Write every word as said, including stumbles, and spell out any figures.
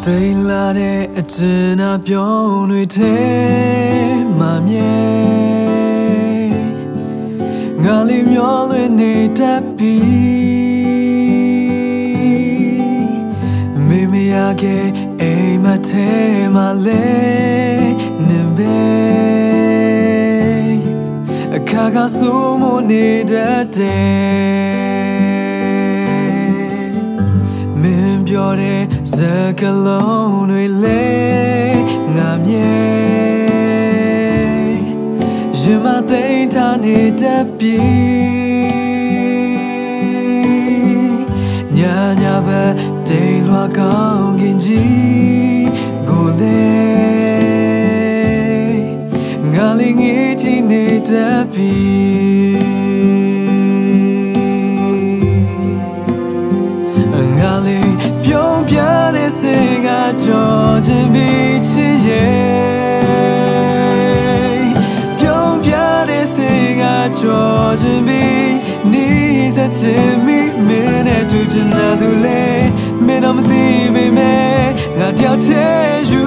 飞来的只那标女的马面，我里描了你的笔，妹妹呀给爱马太马嘞能背，卡卡苏木你的的。 ပြောတဲ့စကားလုံးတွေလေငါမြဲရင်မသိထားနေတဲ့ပြီညာညာပဲတိမ်လွှာကောင်းကင်ကြီးကိုလေငါလေးငေးချင်နေတဲ့ပြီငါလေး ပြုံးပြတဲ့စင်ကကြောခြင်းပြီးချစ်ရဲ့ပြုံးပြတဲ့စင်ကကြောခြင်းပြီးနေစချင်မိမင်းနဲ့တွေ့ချင်တဲ့သူလေမင်းတော့မသိပေမဲ့ငါတယောက်တည်း